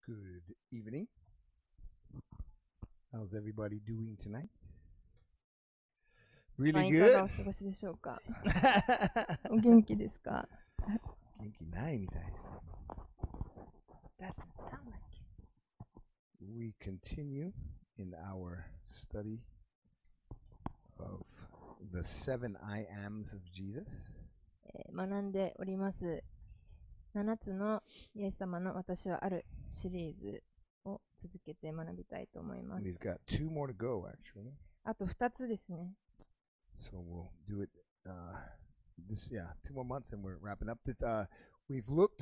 Good evening. How's everybody doing tonight? まあ Really いかが good? お過ごしでしょうか。お元気ですか？ Genki nai mitai. Doesn't sound like it. We continue in our study of the 7 I ams of Jesus. 学んでおります7つのイエス様の私はあるシリーズを続けて学びたいと思います。 We've got 2 more to go, actually. あと2つですね。 So we'll do it yeah, 2 more months and we're wrapping up. We've looked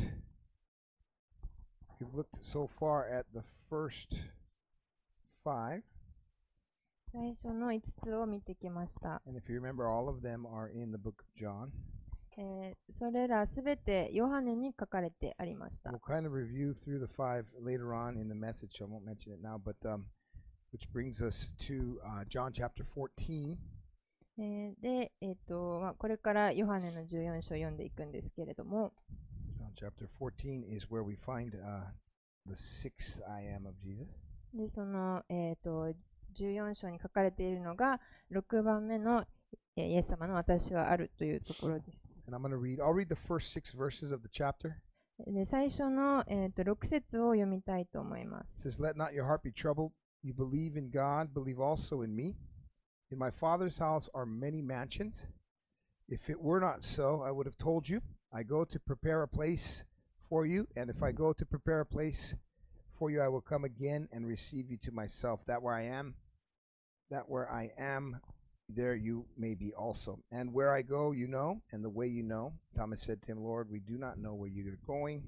so far at the first 5. 最初の5つを見てきました。 And if you remember, all of them are in the book of John. それらすべてヨハネに書かれてありました。 We'll kind of review through the 5 later on in the message, so I won't mention it now, but which brings us to John chapter 14. で、これからヨハネの14章を読んでいくんですけれども、 John chapter 14 is where we find the 6th I am of Jesus. でその、14章に書かれているのが6番目のイエス様の私はあるというところです。 And I'll read the first 6 verses of the chapter. で最初の、6節を読みたいと思いま It す。 says, Let not your heart be troubled. You believe in God, believe also in me. In my Father's house are many mansions. If it were not so, I would have told you. I go to prepare a place for you, and if I go to prepare a place for you, I will come again and receive you to myself, that where I am, there you may be also. And where I go, you know, and the way you know. Thomas said to him, Lord, we do not know where you are going,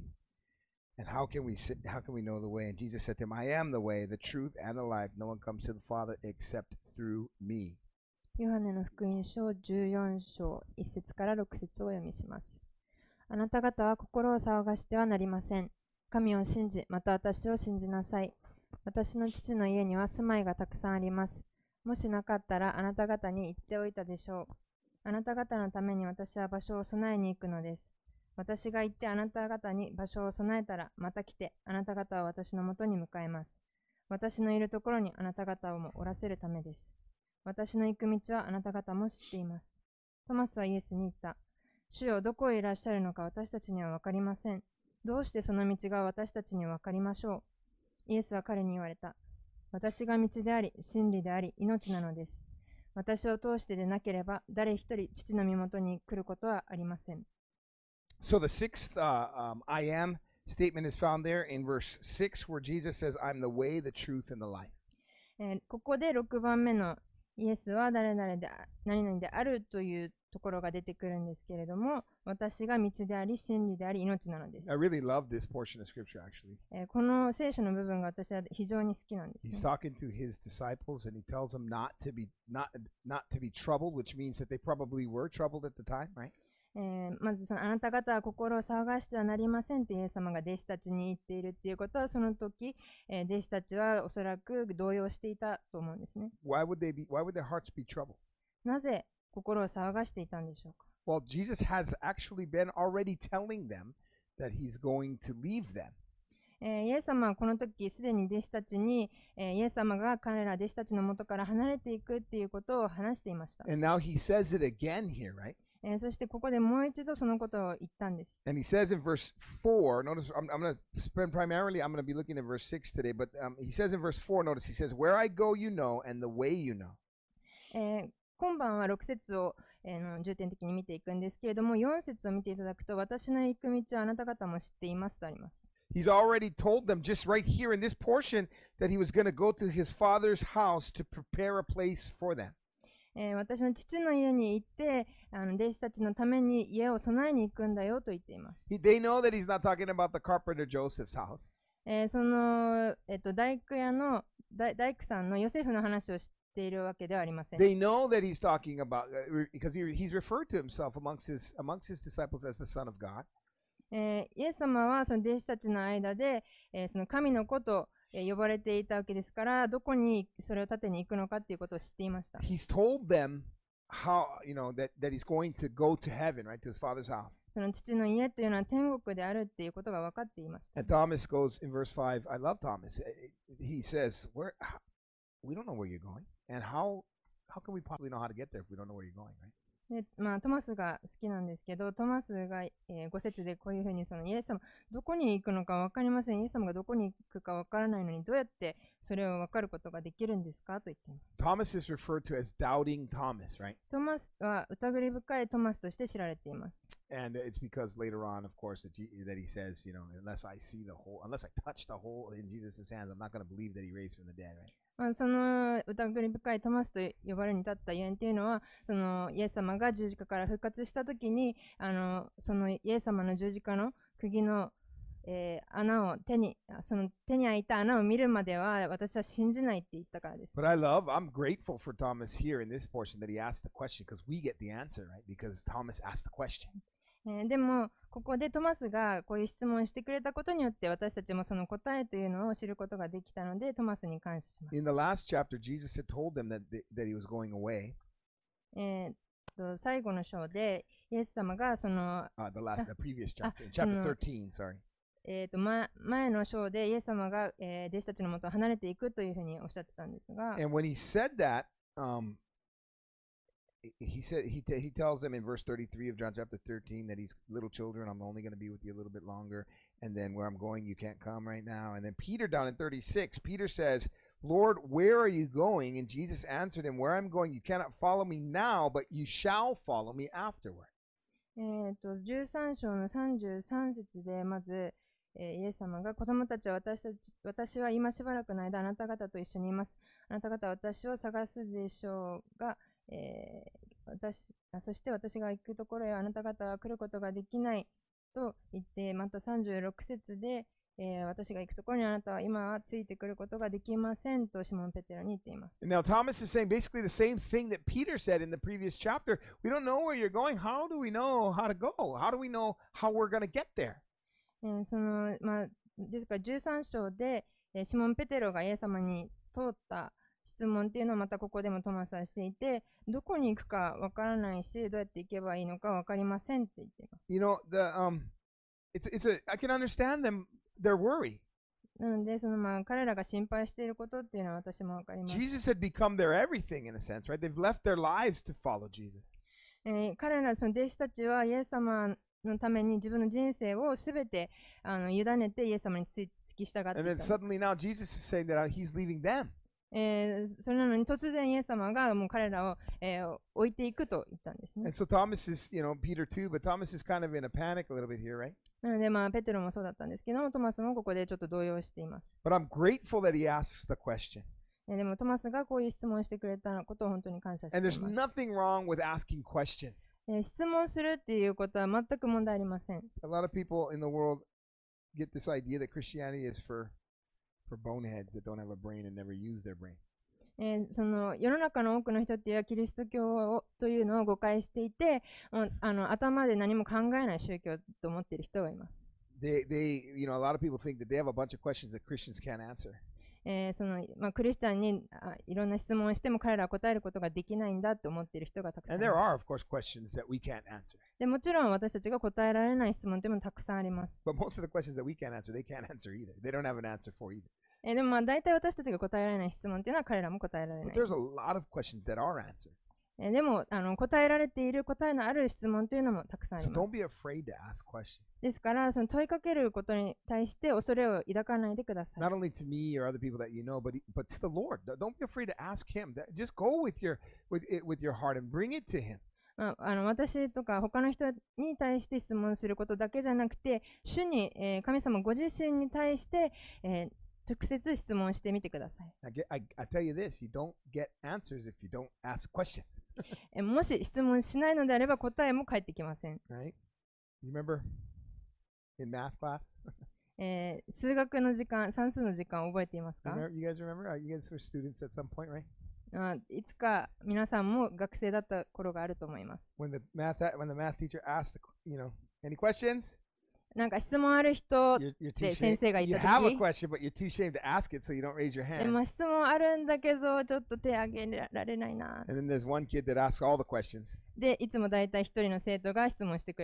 and how can we know the way? And Jesus said to him, I am the way, the truth, and the life. No one comes to the Father except through me. ヨハネの福音書14章1節から6節をお読みします。あなた方は心を騒がしてはなりません。神を信じ、また私を信じなさい。私の父の家には住まいがたくさんあります。もしなかったらあなた方に言っておいたでしょう。あなた方のために私は場所を備えに行くのです。私が行ってあなた方に場所を備えたら、また来てあなた方は私のもとに向かいます。私のいるところにあなた方をもおらせるためです。私の行く道はあなた方も知っています。トマスはイエスに言った。主よ、どこへいらっしゃるのか私たちにはわかりません。どうしてその道が私たちにわかりましょう。イエスは彼に言われた。私が道であり、真理であり、命なのです。私を通してでなければ、誰一人父の身元に来ることはありません。 So the 6th I am statement is found there in verse 6, where Jesus says, I'm the way, the truth, and the life. ここで6番目のイエスは誰々で何々であるというところが出てくるんですけれども、私が道であり、真理であり、命なのです。 I really love this portion of scripture, actually. この聖書の部分が私は非常に好きなんです、ね。 He's talking to his disciples and he tells them not to be troubled, which means that they probably were troubled at the time, right? まずそのあなた方は心を騒がしてはなりませんってイエス様が弟子たちに言っているっていうことは、その時、弟子たちはおそらく動揺していたと思うんですね。 Why would their hearts be troubled? なぜ心を騒がしていたんでしょうか。 Well, Jesus has actually been already telling them that he's going to leave them. イエス様はこの時すでに弟子たちに、イエス様が彼ら弟子たちの元から離れていくっていうことを話していました。 And now he says it again here, right? そしてここでもう一度そのことを言ったんです。 And he says in verse 4, notice I'm going to spend primarily, I'm going to be looking at verse 6 today, but he says in verse 4, notice he says, where I go you know, and the way you know. 今晩は6節を、重点的に見ていくんですけれども、4節を見ていただくと、私の行く道はあなた方も知っていますとあります。 He's already told them just right here in this portion that he was going to go to his father's house to prepare a place for them. 私の父の家に行って弟子たちのために家を備えに行くんだよと言っています。 They know that he's not talking about the carpenter Joseph's house. その、大工屋の大工さんのヨセフの話をしているわけではありません。 They know that he's talking about, because he's referred to himself amongst his disciples as the Son of God. イエス様はその弟子たちの間で、その神の子と呼ばれていたわけですから、どこにそれを立てに行くのかということを知っていました。 He's told them how, that he's going to go to heaven, right, to his father's house. その父の家というのは天国であるっていうことが分かっていました。 And Thomas goes in verse 5. I love Thomas. He says, we don't know where you're going. And how can we possibly know how to get there if we don't know where you're going, right? でトマスが好きなんですけど、トマスが、5節でこういうふうにそのイエス様どこに行くのか分かりません、イエス様がどこに行くか分からないのにどうやってそれを分かることができるんですかと言っています。 Thomas is referred to as doubting Thomas, right? トマスは疑り深いトマスとして知られています。 And it's because later on, of course, that he says, unless I touch the hole in Jesus' hands, I'm not going to believe that he raised from the dead, right? その疑り深いトマスと呼ばれるに立ったゆえんというのは、そのイエス様が十字架から復活したときに、そのイエス様の十字架の釘の、穴をその手に開いた穴を見るまでは私は信じないって言ったからです。 But I'm grateful for Thomas here in this portion that he asked the question because we get the answer, right? Because Thomas asked the question. でもここでトマスがこういう質問をしてくれたことによって私たちもその答えというのを知ることができたのでトマスに感謝します。 In the last chapter, Jesus had told them that he was going away. 最後の章でイエス様がその the previous chapter, chapter 13, sorry. 前の章でイエス様が、弟子たちのもとを離れていくというふうにおっしゃってたんですが、 And when he said that, he tells them in verse 33 of John chapter 13 that he's little children, I'm only going to be with you a little bit longer, and then where I'm going, you can't come right now. And then Peter down in 36, Peter says, Lord, where are you going? And Jesus answered him, where I'm going, you cannot follow me now, but you shall follow me afterward. 13章の33節でまず、イエス様が子供たちは私は今しばらくの間あなた方と一緒にいます。あなた方は私を探すでしょうが、そして私が行くところへあなた方は来ることができないと言って、また36節で、私が行くところにあなたは今はついてくることができませんとシモン・ペテロに言っています。 Now Thomas is saying basically the same thing that Peter said in the previous chapter. We don't know where you're going. How do we know how to go? How do we know how we're going to get there? ですから13章で、シモン・ペテロがイエス様に通った質問っていうのをまたここでもトマスはしていて、どこに行くかわからないし、どうやって行けばいいのかわかりませんって言っています。 You know, I can understand them, their worry. なので、彼らが心配していることっていうのは私もわかります。 Jesus had become their everything in a sense, right? They've left their lives to follow Jesus. 彼らその弟子たちはイエス様のために自分の人生をすべて委ねてイエス様に付き従っていた。 And then suddenly now Jesus is saying that he's leaving them. それなのに突然イエス様がもう彼らを、置いていくと言ったんですね。 And so Thomas is, Peter too, but Thomas is kind of in a panic a little bit here, right? なのでペテロもそうだったんですけども、トマスもここでちょっと動揺しています。 But I'm grateful that he asks the question. でもトマスがこういう質問をしてくれたことを本当に感謝してい And ま there's す。 nothing wrong with asking questions. 質問するっていうことは全く問題ありません。 A lot of people in the world get this idea that Christianity is for boneheads that don't have a brain and never use their brain. その世の中の多くの人っていうのはキリスト教というのを誤解していて、頭で何も考えない宗教と思っている人がいます。 A lot of people think that they have a bunch of questions that Christians can't answer. クリスチャンにいろんな質問をしても彼らは答えることができないんだと思っている人がたくさんい And there ま are, す。 of course, questions that we can't answer. でもちろん私たちが答えられない質問というのもたくさんあります。 But most of the questions that we can't answer, they can't answer either. They don't have an answer for either. でも大体私たちが答えられない質問というのは彼らも答えられ But ない。 there's a lot of questions that are answered. でも答えられている答えのある質問というのもたくさんあ So りま don't す。 be afraid to ask questions. ですから問いかけることに対して恐れを抱かないでください。 Not only to me or other people that you know, but to the Lord. Don't be afraid to ask Him. Just go with your heart and bring it to Him. 私とか他の人に対して質問することだけじゃなくて、主に、神様ご自身に対して、直接質問してみてください。 I tell you this, you don't get answers if you don't ask questions. もし質問しないのであれば答えも返ってきません。 Right? You remember in math class? 数学の時間、算数の時間覚えていますか？ You guys remember? You guys were students at some point, right? いつか皆さんも学生だった頃があると思います。 When the math teacher asked, any questions? なんか質問ある人 You're で too 先 ashamed. 生が言 You った have a 時 question, but you're too ashamed to ask it, so you don't raise your で hand. も質問あるんだけどちょっと手挙げられないな。 And then there's one kid that asks all the questions. で、いつもだいたい一人の生徒が質問してくれる。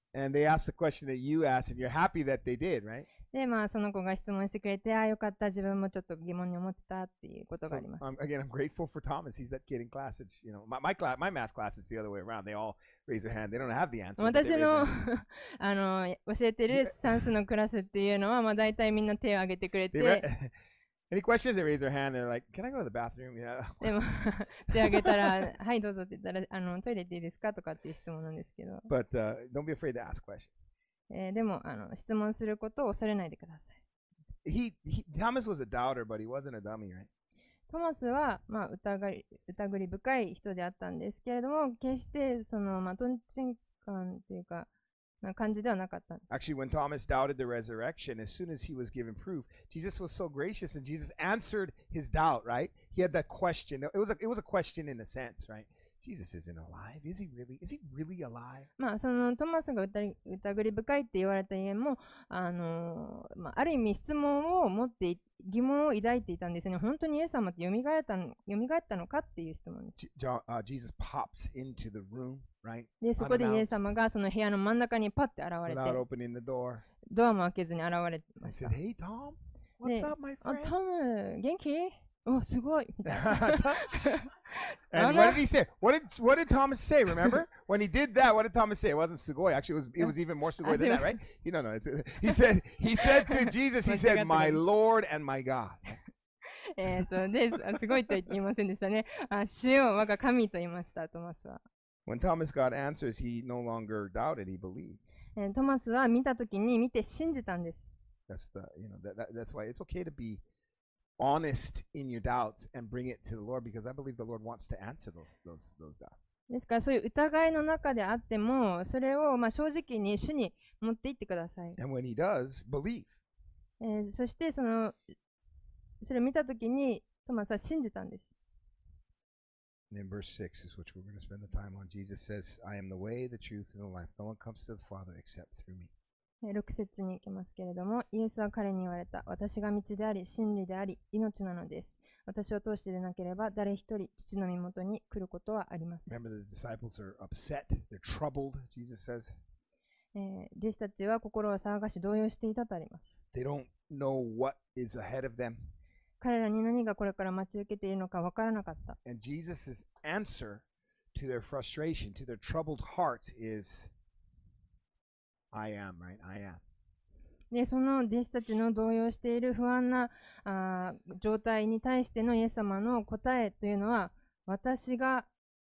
and they asked the question that you asked, and you're happy that they did, right? で、まあ、その子が質問してくれて、ああ、よかった、自分もちょっと疑問に思ってたっていうことが So, あります。 again, I'm grateful for Thomas. He's that kid in class. It's, my math class is the other way around. They all raise their hand. They don't have the answer. But they 私 raise their の hand. 教えてる算数のクラスっていうのは、まあ、大体みんな手を挙げてくれ They て、 Any questions? They raise their hand. They're like, "Can I go to the bathroom?" Yeah. でも手を挙げたら、はいどうぞって言ったら、トイレっていいですかとかっていう質問なんですけど、 But don't be afraid to ask questions. でも質問することを恐れないでください。 Thomas was a doubter, but he wasn't a dummy, right? トマスは、まあ、疑り深い人であったんですけれども、決してその、まあ、とんちんかんというか、な感じではなかったんです。 Actually, when Thomas doubted the resurrection, as soon as he was given proof, Jesus was so gracious, and Jesus answered his doubt. Right? He had that question. It was a question in a sense, right? Jesus isn't alive. Is he really? Is he really alive? まあ、そのトマスが疑り深いって言われたゆえも、まあ、ある意味質問を持って疑問を抱いていたんですね。本当にイエス様って蘇ったのかっていう質問です。 Jesus pops into the room, right? で、そこでイエス様がその部屋の真ん中にパッて現れて、 Without opening the door. ドアも開けずに現れてま I した。 said, "Hey, Tom, what's up, my あ、 friend?" トム、元気？お、すごいみたいな。 And what did he say? What did Thomas say? Remember when he did that? What did Thomas say? It wasn't sugoi. Actually, it was even more sugoi than that, right? No. He said to Jesus, he said, "My Lord and my God." すごいとは言いませんでしたね。主よ、我が神と言いました、トマスは。 When Thomas got answers, he no longer doubted; he believed. トマスは見たときに見て信じたんです。 That's why it's okay to be honest in your doubts and bring it to the Lord, because I believe the Lord wants to answer those doubts. ですからそういう疑いの中であっても、それをまあ正直に主に持っていってください。 And when he does, believe. そしてそれを見たときにトマスは信じたんです。 And in verse 6 is which we're going to spend the time on. Jesus says, "I am the way, the truth, and the life. No one comes to the Father except through me." 6節に行きますけれども、イエスは彼に言われた。私が道であり、真理であり、命なのです。私を通してでなければ、誰一人父の身元に来ることはありません。 Remember, the disciples are upset. They're troubled, Jesus says. 弟子たちは心を騒がし動揺していたとあります。 They don't know what is ahead of them. 彼らに何がこれから待ち受けているのか分からなかった。 And Jesus' answer to their frustration, to their troubled hearts is, "I am," right? "I am." で、その弟子たちの動揺している不安な状態に対してのイエス様の答えというのは、私が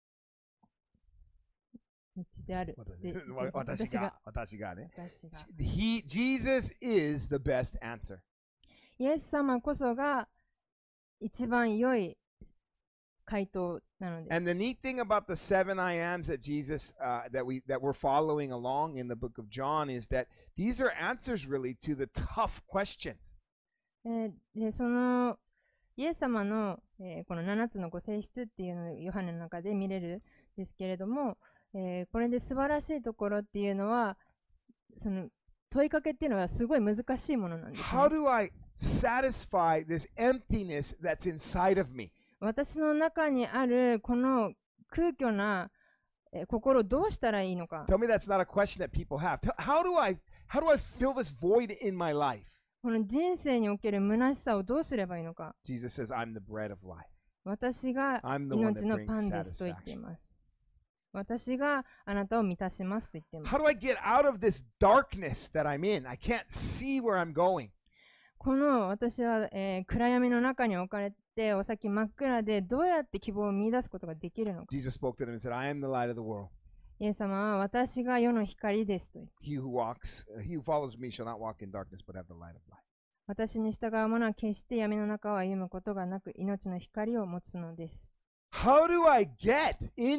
道である。 私がね。Jesus is the best answer. イエス様こそが一番良い回答なのです。 And the neat thing about the 7 I ams that Jesus that we're following along in the book of John is that these are answers really to the tough questions. でそのイエス様の、この7つのご性質っていうのをヨハネの中で見れるんですけれども、これで素晴らしいところっていうのはその問いかけっていうのはすごい難しいものなんです、ね。 How do I satisfy this emptiness that's inside of me? 私の中にあるこの空虚な心をどうしたらいいのか。 Tell me that's not a question that people have. How do I fill this void in my life? この人生における虚しさをどうすればいいのか。 Jesus says, "I'm the bread of life." 私が命のパンですと言っています。私があなたを満たしますと言っています。 How do I get out of this darkness that I'm in? I can't see where I'm going. この私は、暗闇の中に置かれてお先真っ暗でどうやって希望を見出すことができるのか。 Jesus spoke to them and said, "I am the light of the world. イエス様は私が世の光ですと言って。 He who follows me shall not walk in darkness but have the light of life." 私に従う者は決して闇の中を歩むことがなく命の光を持つのです。 How do I get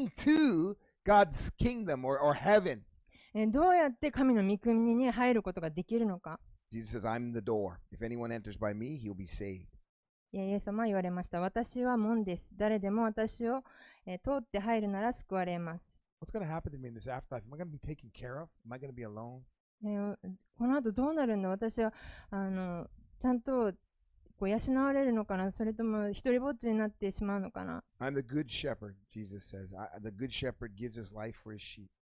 into God's kingdom or heaven? どうやって神の御国に入ることができるのか。 Jesus says, "I'm the door. If anyone enters by me, he'll be saved." イエス様は言われました。私は門です。誰でも私を、通って入るなら救われます。 What's going to happen to me in this afterlife? Am I going to be taken care of? Am I going to be alone? この後どうなるんだ。私はちゃんとこう養われるのかな、それとも一人ぼっちになってしまうのかな。 I'm the good shepherd, Jesus says. The good shepherd gives his life for his sheep.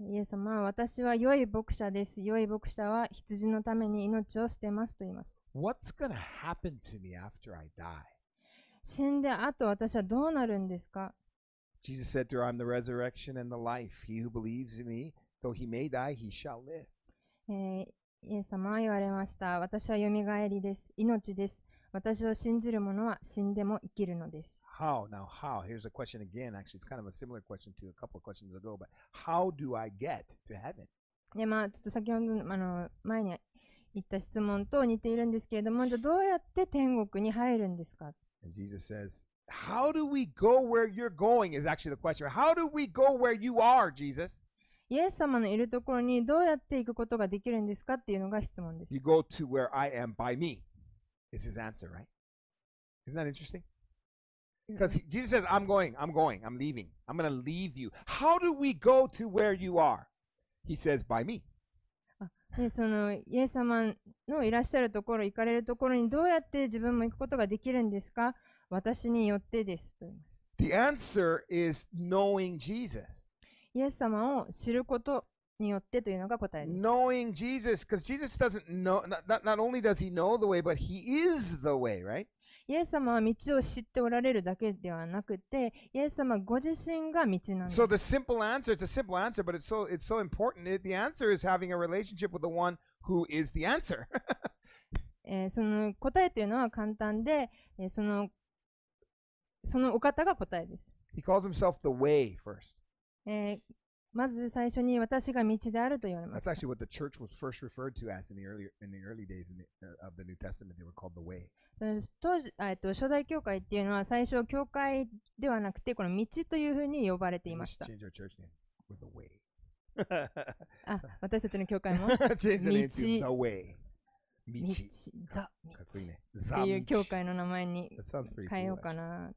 イエス様は私は良い牧者です。良い牧者は羊のために命を捨てますと言います。 What's going to happen to me after I die? 死んで後私はどうなるんですか？ Jesus said to her, I'm the resurrection and the life. He who believes in me, though he may die, he shall live. イエス様は言われました。私はよみがえりです。命です。私を信じる者は死んでも生きるのです。 How? Now, how? Here's a question again. Actually, it's kind of a similar question to a couple of questions ago, but how do I get to heaven? で、ちょっと先ほど前に言った質問と似ているんですけれども、じゃあどうやって天国に入るんですか？ And Jesus says, how do we go where you're going is actually the question. How do we go where you are, Jesus? イエス様のいるところにどうやって行くことができるんですかっていうのが質問です。 You go to where I am by me, is his answer, right? Isn't that interesting? Because Jesus says, I'm leaving. I'm going to leave you. How do we go to where you are? He says, by me. でそのイエス様のいらっしゃるところ、行かれるところにどうやって自分も行くことができるんですか？私によってですと言います。 The answer is knowing Jesus. イエス様を知ることによってというのが答えです。 Knowing Jesus, because Jesus doesn't know, not only does he know the way, but he is the way, right? イエス様は道を知っておられるだけではなくて、イエス様ご自身が道なんです。 So the simple answer, it's a simple answer, but it's so important. The answer is having a relationship with the one who is the answer. その答えというのは簡単で、そのお方が答えです。 He calls himself the way first. まず最初に私が道であると言われま That's す。 actually what the church was first referred to as in the early days of the New Testament. They were called the way. 当時初代教会っていうのは最初教会ではなくてこの道というふうに呼ばれてい We ま should した。 change our church name. We're the way. 私たちの教会も Change the name to 道 the way. 道、 Michi. ザ・道かっこいいね。 っていう教会の名前に That sounds pretty 変えよ cool. うかな。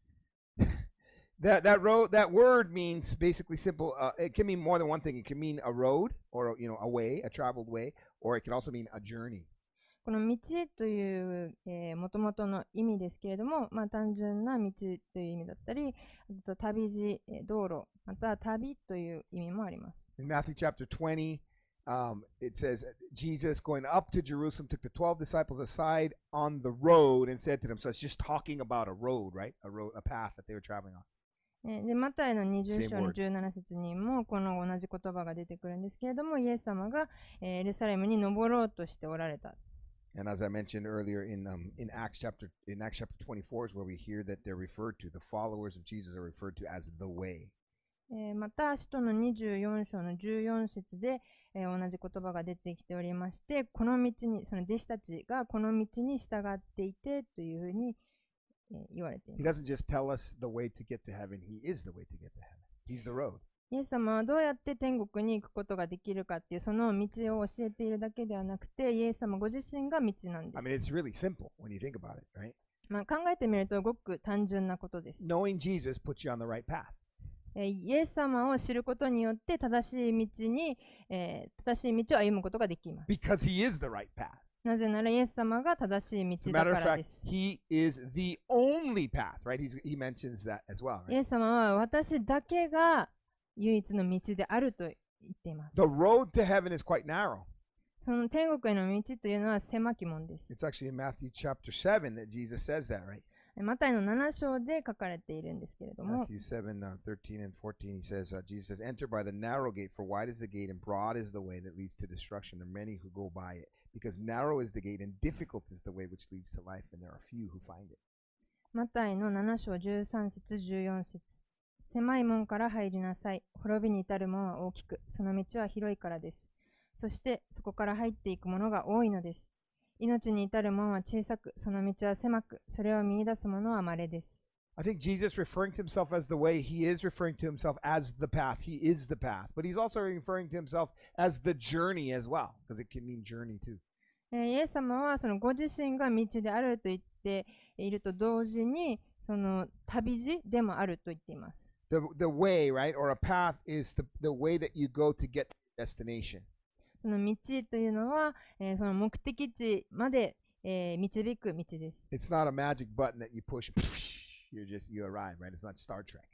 That word means basically simple. It can mean more than one thing. It can mean a road or a way, a traveled way, or it can also mean a journey. この道というもともとの意味ですけれども、単純な道という意味だったり、あと旅路、道路、また旅という意味もあります。 In Matthew chapter 20, it says, Jesus going up to Jerusalem took the 12 disciples aside on the road and said to them, so it's just talking about a road, right? A path that they were traveling on. でマタイの20 Same 章の word. 17節にもこの同じ言葉が出てくるんですけれども、イエス様がエルサレムに登ろうとしておられた。 And as I mentioned earlier in Acts chapter 24 is where we hear that they're referred to, the followers of Jesus are referred to as the way. また、使徒の24章の14節で、同じ言葉が出てきておりまして、この道に、その弟子たちがこの道に従っていてというふうに、言われてい He ます。 doesn't just tell us the way to get to heaven, he is the way to get to heaven. He's the road. イエス様はどうやって天国に行くことができるかっていうその道を教えているだけではなくて、イエス様ご自身が道なんで I す。 mean, it's really simple when you think about it, right? 考えてみるとごく単純なことです。 Knowing Jesus puts you on the right path. イエス様を知ることによって正しい道を歩むことができます。 Because he is the right path. なぜならイエス様が正しい As a 道だ matter か of ら fact, です。 he is the only path, right? He mentions that as well. イ Right? エス様は私だけが唯一の道であると言っています。 The road to heaven is quite narrow. その天国への道というのは狭き門です。 It's actually in Matthew chapter 7 that Jesus says that, right? マタイの7章で書かれているんですけれども、 Matthew 7, 13 and 14, he says, Jesus says, enter by the narrow gate, for wide is the gate and broad is the way that leads to destruction. There are many who go by it. Because narrow is the gate and difficult is the way which leads to life, and there are few who find it. マタイの7章13節14節狭い門から入りなさい。滅びに至る門は大きく、その道は広いからです。そしてそこから入っていく者が多いのです。命に至る門は小さく、その道は狭く、それを見出す者は稀です。 I think Jesus referring to himself as the way, he is referring to himself as the path. He is the path. But he's also referring to himself as the journey as well, because it can mean journey too. イエス様はそのご自身が道であると言っていると同時に、その旅路でもあると言っています。 The way, right, or a path is the way that you go to get to your destination. その道というのは、その目的地まで、導く道です。 It's not a magic button that you push, you arrive, right? It's not Star Trek.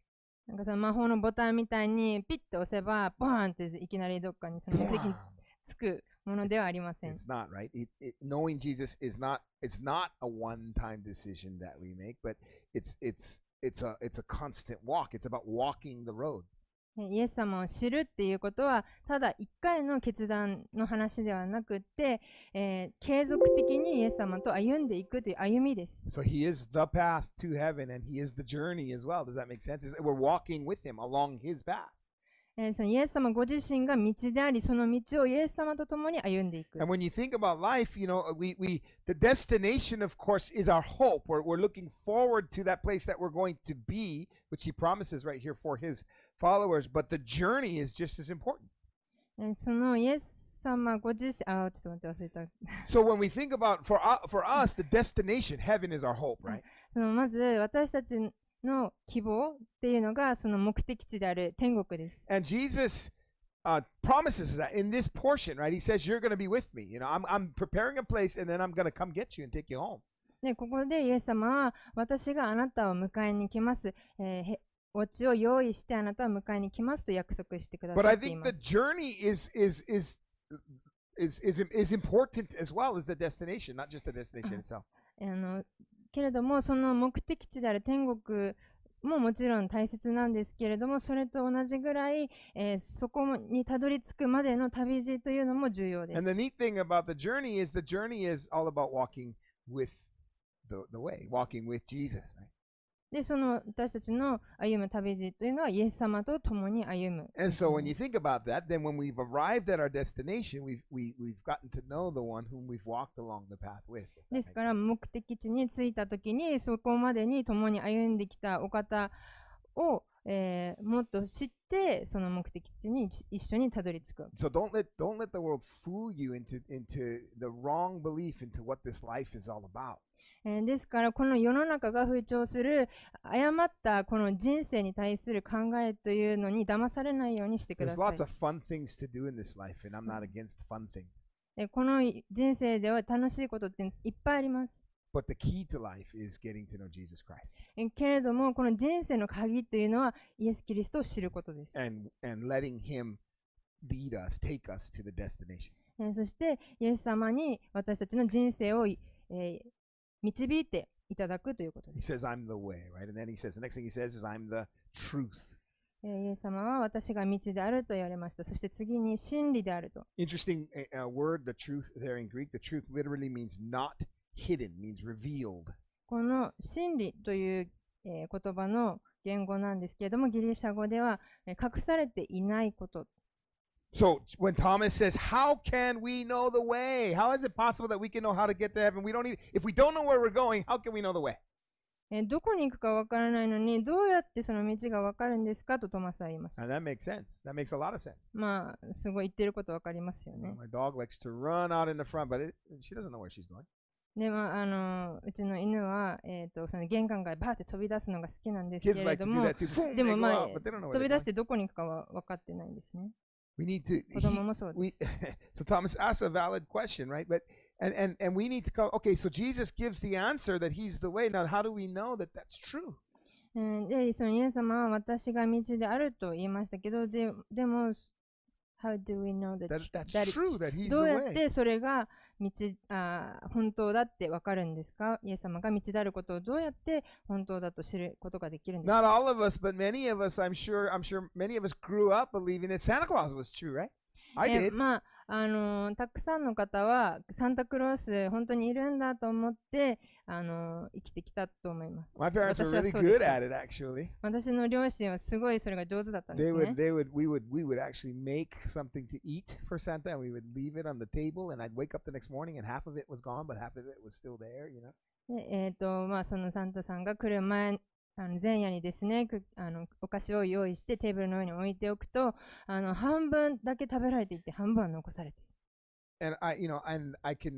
なんかその魔法のボタンみたいにピッと押せば、ボーンっていきなりどっかにその目的に Bam. つくものではありません。 It's not, right? Knowing Jesus is not. It's not a one-time decision that we make, but it's a constant walk. It's about walking the road. イエス様を知るっていうことは、ただ一回の決断の話ではなくて、継続的にイエス様と歩んでいくという歩みです。 So he is the path to heaven, and he is the journey as well. Does that make sense? We're walking with him along his path. そのイエス様ご自身が道であり、その道をイエス様と共に歩んでいく。 And when you think about life, the destination, of course, is our hope. We're looking forward to that place that we're going to be, which he promises right here for his followers. But the journey is just as important. そのイエス様ご自身、ちょっと待って忘れた。 So when we think about, for us, the destination, heaven is our hope, right? そのまず私たちの希望っていうのがその目的地である天国です。 And Jesus promises that in this portion, right? He says, "You're going to be with me. I'm preparing a place, and then I'm going to come get you and take you home." で、ここでイエス様は私があなたを迎えに来ます。お家を用意してあなたを迎えに来ますと約束してくださ But I ってい think ま the す。 journey is important as well as the destination, not just the destination itself. けれどもその目的地である天国ももちろん大切なんですけれども、それと同じぐらい、そこにたどり着くまでの旅路というのも重要です。 And the neat thing about the journey is all about walking with the way, walking with Jesus, right? で、その私たちの歩む旅路というのはイエス様と共に歩む。 And so when you think about that, then when we've arrived at our destination, we've gotten to know the one whom we've walked along the path with. ですから目的地に着いたときにそこまでに共に歩んできたお方を、もっと知ってその目的地に一緒にたどり着く。 So don't let the world fool you into the wrong belief into what this life is all about. ですからこの世の中が風潮する誤ったこの人生に対する考えというのに騙されないようにしてくだ There's さい lots。of fun things to do in this life, and I'm not against fun things. この人生では楽しいことっていっぱいあります。 But the key to life is getting to know Jesus Christ けれどもこの人生の鍵というのはイエス・キリストを知ることです。 and letting Him lead us, take us to the destination. そしてイエス様に私たちの人生を、導いていただくということで He す。 says, "I'm the way," right? And then he says, the next thing he says is, "I'm the truth." イエス様は私が道であると言われました。そして次に真理であると。 Interesting word, the truth there in Greek. The truth literally means not hidden, means revealed. この真理という、言葉の言語なんですけれども、ギリシャ語では、隠されていないこと。 So when Thomas says, "How can we know the way? How is it possible that we can know how to get to heaven? If we don't know where we're going, how can we know the way?" どこに行くかわからないのに、どうやってその道がわかるんですかとトマスは言いました。 And that makes sense. That makes a lot of sense. まあ、すごい言ってることわかりますよね。 My dog likes to run out in the front, but she doesn't know where she's going. で、うちの犬は、その玄関からバーって飛び出すのが好きなんですけ Kids れ like ど to do も、 that too. Boom, で they も go まあ out, but they don't know where 飛び they're 出 going. してどこに行くかは分かってないんですね。 We need to. 子供もそうです So Thomas asks a valid question, right? But and we need to go. Okay, so Jesus gives the answer that He's the way. Now, how do we know that that's true? で、そのイエス様は私が道であると言いましたけど、でも、How do we know that That's that true. That He's ど the うやっ way. てそれが本当だって分かるんですか？イエス様が道であることをどうやって本当だと知ることができるんです Not か？ all of us, but many of us. I'm sure many of us grew up believing that Santa Claus was true, right? I did. まあ、たくさんの方はサンタクロース本当にいるんだと思って生きてきたと思います。 My parents were 私は really そうでし good た。 at it, actually. 私の両親はすごいそれが上手だったんで They す would, ね。 we would actually make something to eat for Santa, and we would leave it on the table, and I'd wake up the next morning, and half of it was gone, but half of it was still there, you know. でまあ、そのサンタさんが来る前前夜にですねお菓子を用意してテーブルの上に置いておくと半分だけ食べられていて半分は残されている。 And I can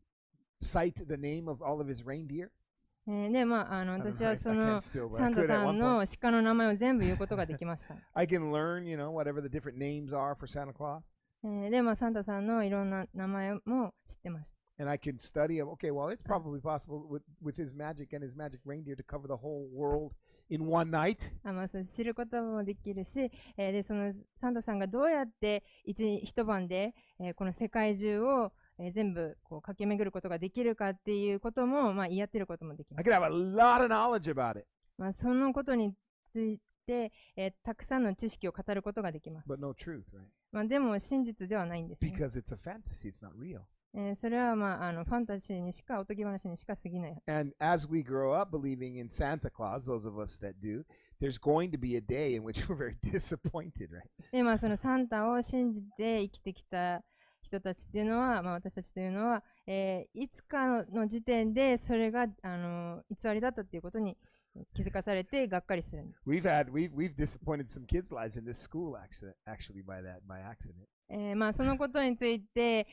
cite the name of all of his reindeer. で、まあ、 I don't 私 know は if そ I の can still, but サ I ンタ could at さ one ん point. の鹿の名前を全部言うことができました。 I can learn, whatever the different names are for Santa Claus. で、まあ、サンタさんのいろんな名前も知ってました。 and I can study him. Okay, well, it's probably possible with his magic and his magic reindeer to cover the whole world in one night. そう知ることもできるし、でそのサンタさんがどうやって一晩で、この世界中を、全部こう駆け巡ることができるかっていうことも、やってることもできま I す。 could have a lot of knowledge about it, そのことについて、たくさんの知識を語ることができます。 but no truth, right? でも真実ではないんですね。 Because it's a fantasy, it's not real. それは、ファンタジーにしか、おとぎ話にしか過ぎない。 And as we grow up believing in Santa Claus, those of us that do, there's going to be a day in which we're very disappointed, right? で、そのサンタを信じて生きてきた人たちっていうのは、私たちというのは、いつかの時点でそれが偽りだったっていうことに気づかされてがっかりするんです。 We've disappointed some kids' lives in this school actually by accident. そのことについて、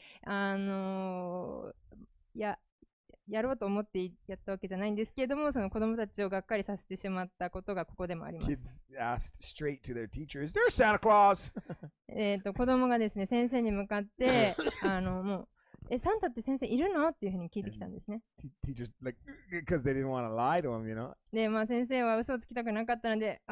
やろうと思ってやったわけじゃないんですけれども、その子供たちをがっかりさせてしまったことがここでもあります。 Kids asked straight to their teachers, "There's Santa Claus." 子供がですね、先生に向かって、もう、サンタって先生いるのっていうふうに聞いてきたんですね。 Teachers, like, because they didn't want to lie to him, you know. で、先生は嘘をつきたくなかったので、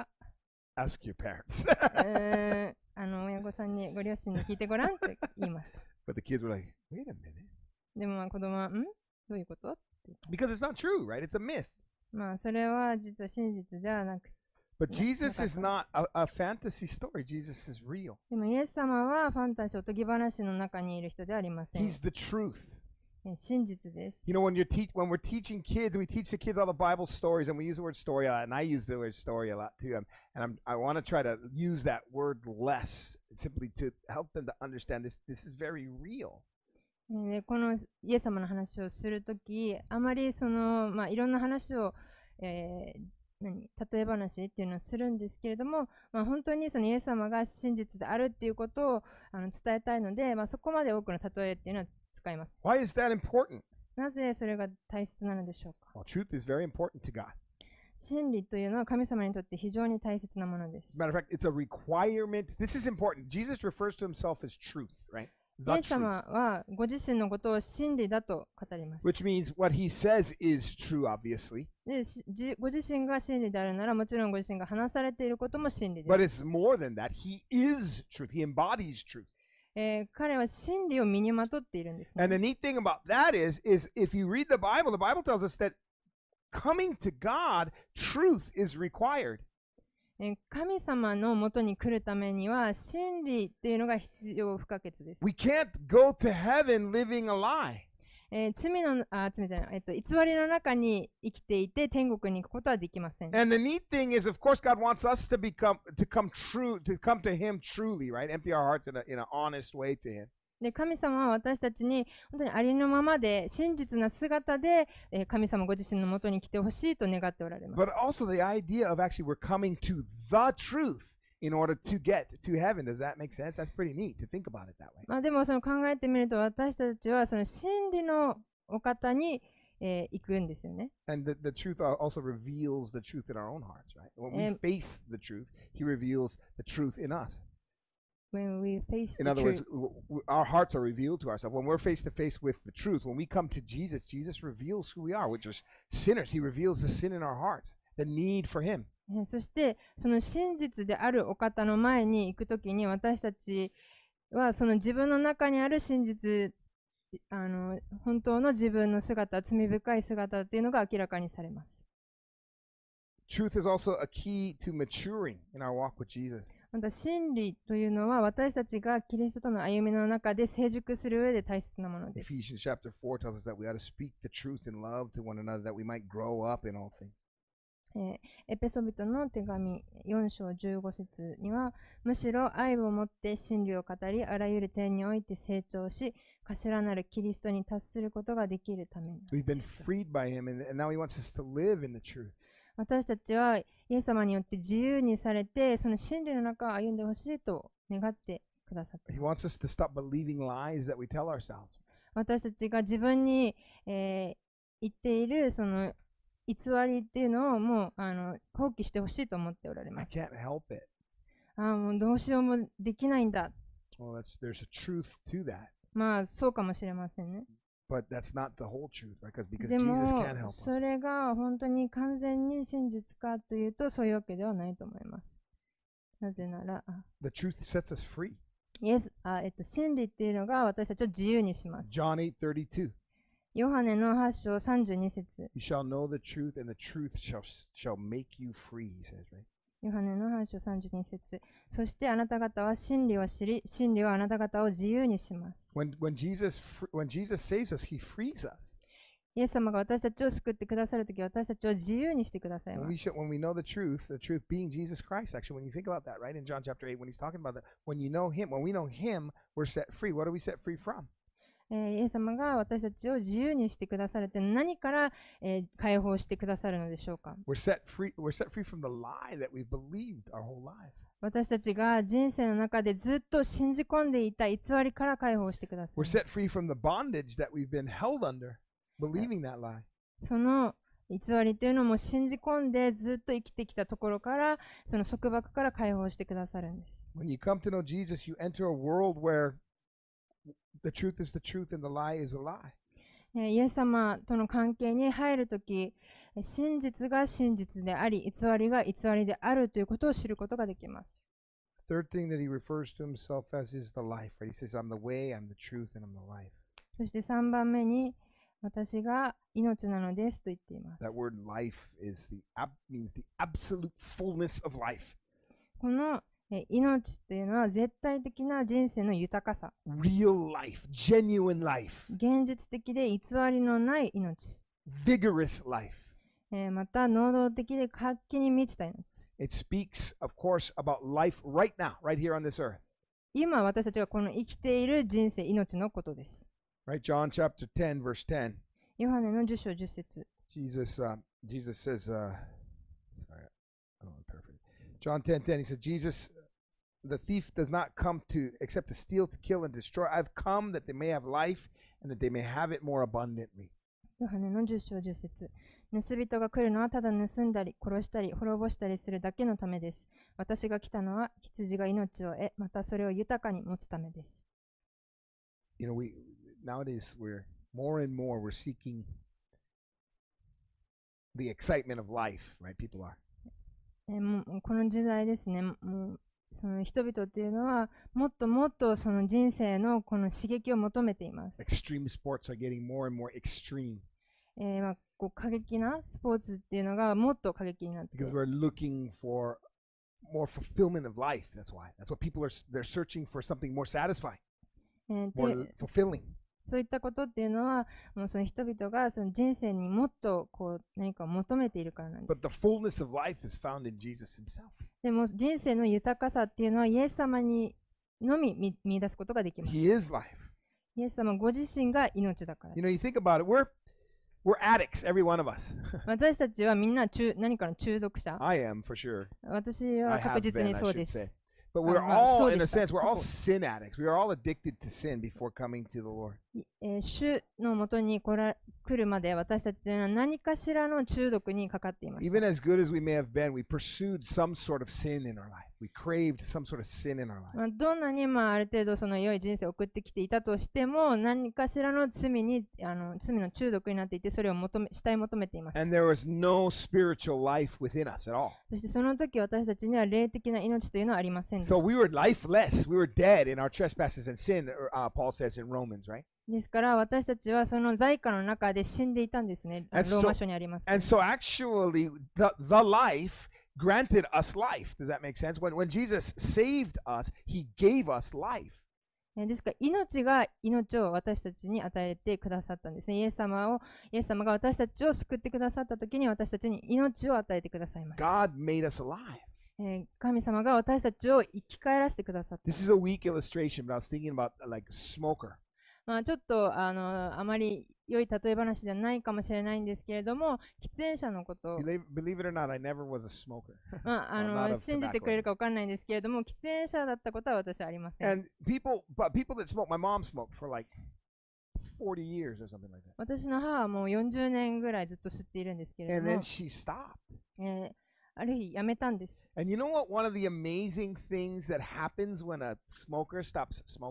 Ask your parents. 親御さんに、ご両親に聞いてごらんって言いました。 But the kids were like, "Wait a minute." でも子供は、どういうことって言った Because it's not true, right? It's a myth. それは実は真実ではなく、 But Jesus is not a fantasy story. Jesus is real. でもイエス様はファンタジー、おとぎ話の中にいる人ではありません。 He's the truth. 真実です。 You know, when we're teaching kids, we teach the kids all the Bible stories, and we use the word story a lot, and I use the word story a lot too. I want to try to use that word less, simply to help them to understand this. This is very real. でこのイエス様の話をするとき、あまりその、いろんな話を、例え話っていうのをするんですけれども、本当にそのイエス様が真実であるっていうことを伝えたいので、そこまで多くの例えっていうのは使います。 Why is that important? なぜそれが大切なのでしょうか。 Well, truth is very important to God. 真理というのは神様にとって非常に大切なものです。 As a matter of fact, it's a requirement. This is important. Jesus refers to himself as truth, right? イエス様はご自身のことを真理だと語りました。 Which means what he says is true, obviously. でご自身が真理であるなら、もちろんご自身が話されていることも真理で But す。 it's more than that. He is truth. He embodies truth. 彼は真理を身にまとっているんですね。 And the neat thing about that is if you read the Bible tells us that coming to God, truth is required. 神様のもとに来るためには真理っていうのが必要不可欠です。 We can't go to heaven living a lie. 罪じゃない、偽りの中に生きていて天国に行くことはできません。 And the neat thing is, of course, God wants us to come to Him truly, right? Empty our hearts in an honest way to Him. で神様は私たちに本当にありのままで真実な姿で、神様ご自身のもとに来てほしいと願っておられます。 But also the idea of actually we're coming to the truth in order to get to heaven. Does that make sense? That's pretty neat to think about it that way. でもその考えてみると私たちはその真理のお方に、行くんですよね。 And the truth also reveals the truth in our own hearts, right? When we face the truth, He reveals the truth in us. When we face In the other truth. words, our hearts are revealed to ourselves. When we're face to face with the truth, when we come to Jesus, Jesus reveals who we are, which is sinners. He reveals the sin in our hearts, the need for Him. そしてその真実であるお方の前に行くときに私たちはその自分の中にある真実、本当の自分の姿、罪深い姿というのが明らかにされます。 Truth is also a key to maturing in our walk with Jesus. また真理というのは私たちがキリストとの歩みの中で成熟する上で大切なものです。 Ephesians chapter 4 tells us that we ought to speak the truth in love to one another, that we might grow up in all things. エペソビトの手紙4章15節には、むしろ愛をもって真理を語り、あらゆる点において成長し、頭なるキリストに達することができるために。 We've been freed by Him, and now He wants us to live in the truth. 私たちはイエス様によって自由にされて、その真理の中を歩んでほしいと願ってくださってい He ます。 wants us to stop believing lies that we tell ourselves. 私たちが自分に、言っているその偽りっていうのをもう放棄してほしいと思っておられ I ます。 can't help it. もうどうしようもできないんだ。 Well, there's a truth to that. そうかもしれませんね。 but that's not the whole truth, right? Because で Jesus も can't help us. それが本当に完全に真実かというとそういうわけではないと思います。なぜなら、 The truth sets us free. 真理っていうのが私たちを自由にします。 John 8:32. ヨハネの8章32節 You shall know the truth, and the truth shall make you free, he says, right? ヨハネの8章32節そしてあなた方は真理を知り、真理はあなた方を自由にします。 When Jesus saves us, he frees us. イエス様が私たちを救ってくださるとき、私たちを自由にしてください When ま we す。 when we know the truth being Jesus Christ, actually, when you think about that, right, in John chapter 8, when he's talking about that, when we know him, we're set free. What are we set free from? イエス様が私たちを自由にしてくださるって何から、解放してくださるのでしょうか。 We're set free from the lie that we've believed our whole lives. 私たちが人生の中でずっと信じ込んでいた偽りから解放してください We're ます。 set free from the bondage that we've been held under, believing that lie. その偽りというのも信じ込んでずっと生きてきたところから、その束縛から解放してくださるんです。 When you come to know Jesus, you enter a world where the truth is the truth and the lie is a lie. イエス様との関係に入るとき、真実が真実であり、偽りが偽りであるということを知ることができます。 Third thing that he refers to himself as is the life, right? He says, I'm the way, I'm the truth, and I'm the life. そして3番目に、私が命なのですと言っています。 That word life means the absolute fullness of life. この命というのは絶対的な人生の豊かさ、 Real life, genuine life, 現実的で偽りのない命、 vigorous life. また能動的で活気に満ちた命。 It speaks, of course, about life right now, right here on this earth. 今私たちがこの生きている人生、命のことです。 Right? John chapter 10, verse 10. ヨハネの10章10節 Jesus says, sorry, I don't want to paraphrase. John 10:10, he said, the thief does not come except to steal, to kill, and destroy. I've come that they may have life and that they may have it more abundantly. ヨハネの10章10節盗人が来るのはただ盗んだり殺したり滅ぼしたりするだけのためです。私が来たのは羊が命を得、またそれを豊かに持つためです。 You know, nowadays we're more and more we're seeking the excitement of life, right? People are. もうこの時代ですね、もうその人々っていうのはもっともっとその人生のこの刺激を求めています。 Extreme sports are getting more and more extreme こう過激なスポーツっていうのがもっと過激になって、 because we're looking for more fulfillment of life. That's why. That's what people they're searching for something more satisfying, で more fulfilling. そういったことっていうのはもうその人々がその人生にもっとこう何かを求めているからなんです。 But the fullness of life is found in Jesus himself. でも人生の豊かさっていうのはイエス様にのみ見出すことができます。 He is life. イエス様ご自身が命だから You で know, you す。 think about it. We're addicts, every one of us. 私たちはみんな何かの中毒者。 I am for sure. 私は I 確 have 実 been, に I そう should です say. But we're so all, in a でした。 sense, we're all 過去。 sin addicts. We are all addicted to sin before coming to the Lord. 主のもとに来るまで私たちは何かしらの中毒にかかっていました。 Even as good as we may have been, we pursued some sort of sin in our life. We craved some sort of sin in our life. どんなにある程度その良い人生を送ってきていたとしても何かしらの罪の中毒になっていてそれを慕い求めていました。 And there was no spiritual life within us at all. そしてその時私たちには霊的な命というのはありませんでし So た。 we were lifeless. We were dead in our trespasses and sin, Paul says in Romans, right? ですから私たちはその罪過の中で死んでいたんですね。 And ローマ書にありますけど。 And so actually, the life granted us life. Does that make sense? When Jesus saved us, he gave us life. ですから命が命を私たちに与えてくださったんですね。イエス様が私たちを救ってくださった時に私たちに命を与えてくださいました。 God made us alive. 神様が私たちを生き返らせてくださった。 This is a weak illustration, but I was thinking about like a smoker. ちょっとあまり良い例え話ではないかもしれないんですけれども、喫煙者のことを、 Believe it or not, I never was a smoker. 信じてくれるか分かんないんですけれども、喫煙者だったことは私はありません。 And people that smoke, my mom smoked for like 40 years or something like that. 私の母はもう40年ぐらいずっと吸っているんですけれ And ど then も、 she stopped. ある日やめたんです。 And you know what? One of the amazing things that happens when a smoker stops smoking?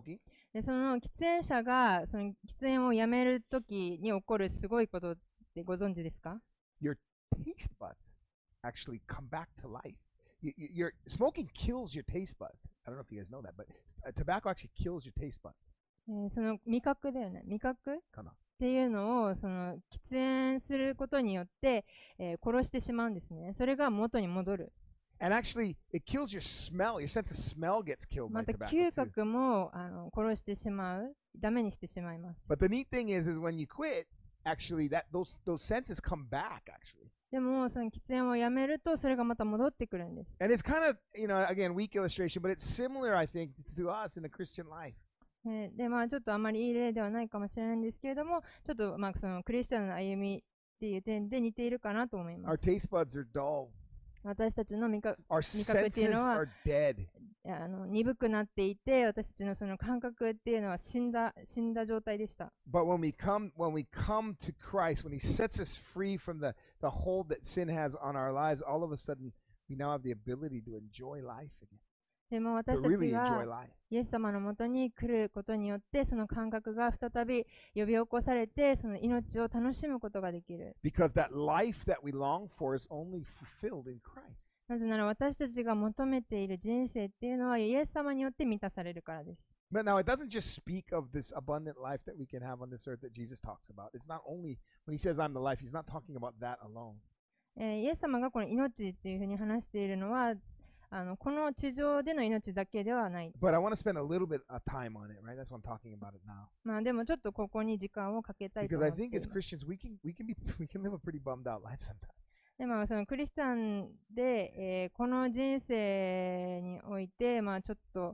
で、その喫煙者がその喫煙をやめるときに起こるすごいことってご存知ですか？ Your taste buds actually come back to life. Your smoking kills your taste buds. I don't know if you guys know that, but tobacco actually kills your taste buds. その味覚だよね。味覚っ Come on. ていうのをその喫煙することによって、殺してしまうんですね。それが元に戻る。 And actually, it kills your smell. Your sense of smell gets killed ま by た tobacco 嗅 too. 覚も殺してしまう。ダメにしてしまいます。 But the neat thing is when you quit, actually, those senses come back. Actually, でもその喫煙をやめるとそれがまた戻ってくるんです。 and it's kind of again weak illustration, but it's similar, I think, to us in the Christian life. で、まあちょっとあまりいい例ではないかもしれないんですけれども、ちょっとまあそのクリスチャンの歩みっていう点で似ているかなと思いま Our す。 taste buds are dull. 私たちの味覚 Our senses are dead. 鈍くなっていて、私たちのその感覚っていうのは死んだ状態でした。 But when we come to Christ, when He sets us free from the hold that sin has on our lives, all of a sudden we now have the ability to enjoy life again. でも To 私た really ち enjoy が life. イエス様のもとに来ることによって、その感覚が再び呼び起こされて、その命を楽しむことができる。 Because that life that we long for is only fulfilled in Christ. なぜなら私たちが求めている人生っていうのはイエス様によって満たされるからです。 But now it doesn't just speak of this abundant life that we can have on this earth that Jesus talks about. It's not only when He says I'm the life, He's not talking about that alone. イエス様がこの命っていうふうに話しているのは、この地上での命だけではない。 But I want to spend a little bit of time on it, right? That's why I'm talking about it now. まあでもちょっとここに時間をかけたいと Because 思 I ってい think ま as す。 Christians we can live a pretty bummed out life sometimes. でまあそのクリスチャンで、この人生において、まあちょっと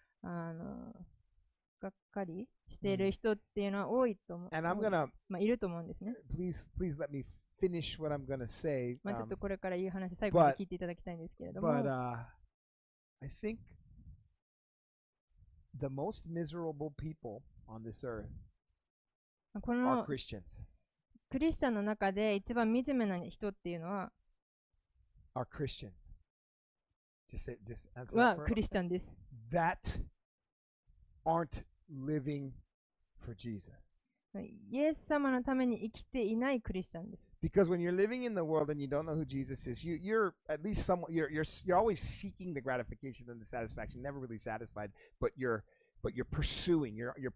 がっかりしている人っていうのは多いと思う。 And I'm gonna まあいると思うんですね。 please let me finish what I'm gonna say. まあちょっとこれから言う話、最後まで聞いていただきたいんですけれども。 But I think the most miserable people on this earth こ are の Christians. クリスチャンの中で一番惨めな人っていうのは、 Are Christians. Just answer that は for クリスチャンです。 that aren't living for Jesus. イエス様のために生きていないクリスチャンです。 Because when you're living in the world and you don't know who Jesus is, you're at least somewhat you're always seeking the gratification and the satisfaction, never really satisfied, but you're pursuing